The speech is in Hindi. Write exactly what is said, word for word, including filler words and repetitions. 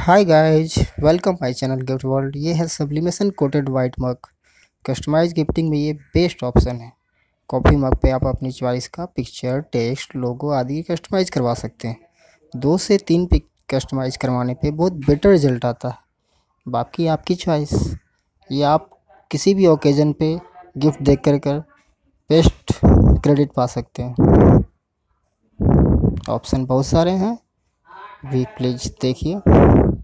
Hi guys, welcome my channel gift world. ये है sublimation coated white mug. Customise gifting में ये बेस्ट ऑप्शन है। कॉफ़ी मग पे आप अपनी चॉइस का पिक्चर, टेक्स्ट, लोगो आदि कस्टमाइज करवा सकते हैं। दो से तीन पिक कस्टमाइज करवाने पे बहुत बेटर रिजल्ट आता है। बाकी आपकी चॉइस, ये आप किसी भी ओकेजन पे गिफ्ट देख कर कर बेस्ट क्रेडिट पा सकते हैं। ऑप्शन बहुत सारे हैं, भी प्लीज़ देखिए।